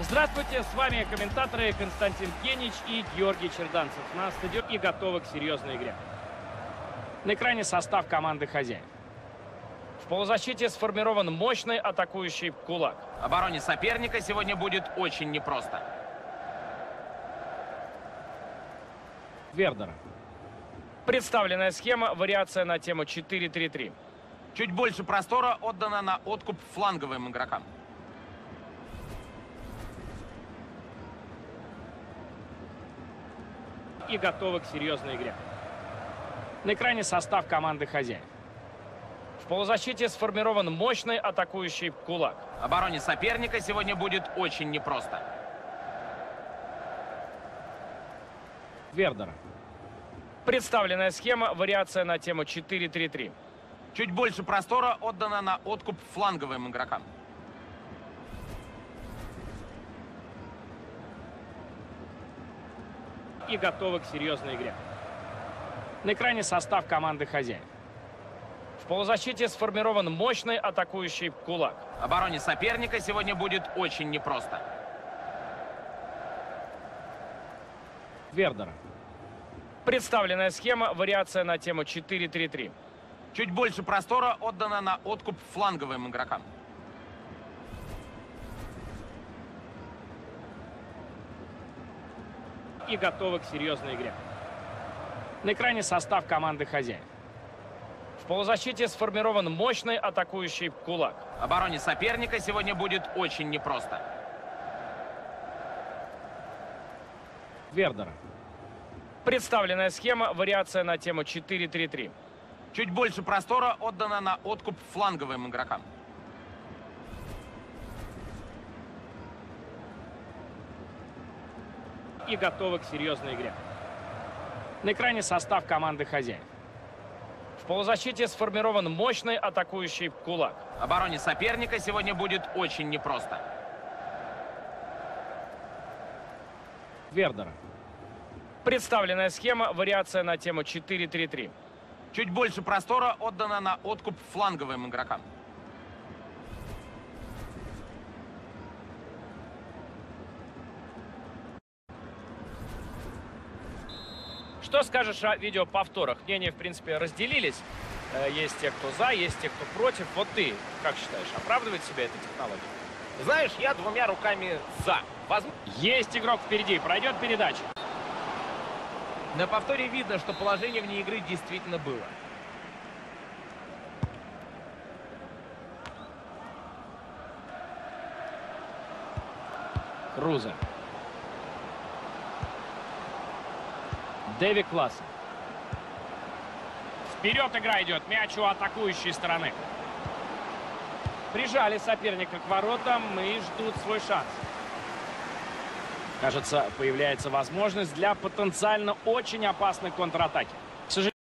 Здравствуйте, с вами комментаторы Константин Генич и Георгий Черданцев. На стадионе готовы к серьезной игре. На экране состав команды хозяев. В полузащите сформирован мощный атакующий кулак. Обороне соперника сегодня будет очень непросто. Вердера. Представленная схема, вариация на тему 4-3-3. Чуть больше простора отдано на откуп фланговым игрокам. И готовы к серьезной игре. На экране состав команды хозяев. В полузащите сформирован мощный атакующий кулак. Обороне соперника сегодня будет очень непросто. Вердера. Представленная схема, вариация на тему 4-3-3. Чуть больше простора отдано на откуп фланговым игрокам. И готовы к серьезной игре. На экране состав команды хозяев. В полузащите сформирован мощный атакующий кулак. Обороне соперника сегодня будет очень непросто. Вердера. Представленная схема, вариация на тему 4-3-3. Чуть больше простора отдано на откуп фланговым игрокам. И готовы к серьезной игре. На экране состав команды хозяев. В полузащите сформирован мощный атакующий кулак. Обороне соперника сегодня будет очень непросто. Вердера. Представленная схема, вариация на тему 4-3-3. Чуть больше простора отдано на откуп фланговым игрокам. И готовы к серьезной игре. На экране состав команды хозяев. В полузащите сформирован мощный атакующий кулак. Обороне соперника сегодня будет очень непросто. Вердера. Представленная схема, вариация на тему 4-3-3. Чуть больше простора отдано на откуп фланговым игрокам. Что скажешь о видеоповторах? Мнения, в принципе, разделились. Есть те, кто за, есть те, кто против. Вот ты, как считаешь, оправдывает себя эта технология? Знаешь, я двумя руками за. Есть игрок впереди, пройдет передача. На повторе видно, что положение вне игры действительно было. Круза. Дэви Классен. Вперед игра идет. Мяч у атакующей стороны. Прижали соперника к воротам и ждут свой шанс. Кажется, появляется возможность для потенциально очень опасной контратаки. К сожалению,